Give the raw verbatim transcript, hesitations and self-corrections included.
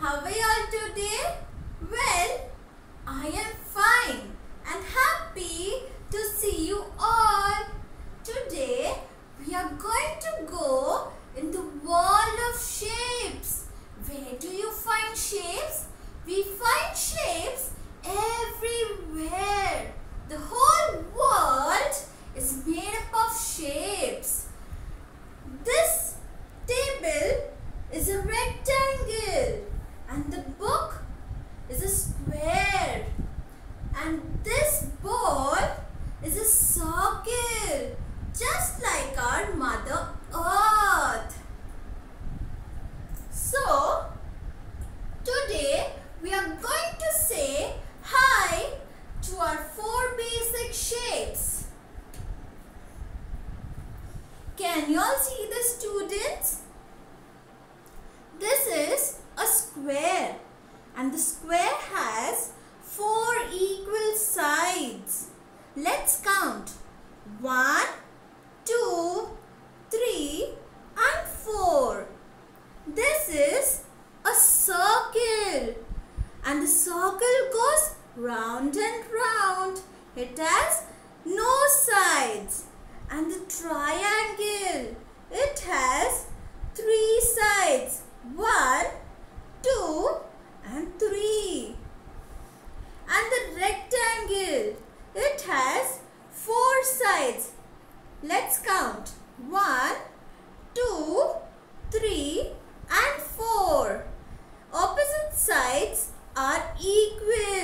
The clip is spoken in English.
how are you all today? Well, I am fine and happy to see you all. Today we are going to go in the world of shapes. Where do you find shapes? We find shapes everywhere. The whole world is made up of shapes. This table is a rectangle and the book is a square, and this ball is a circle, just like our Mother Earth. So today we are going to say hi to our four basic shapes. Can you all see the students? This is a square and the square has four equal sides. Let's count. One, two, three and four. This is a circle and the circle goes round and round. It has no sides. And the triangle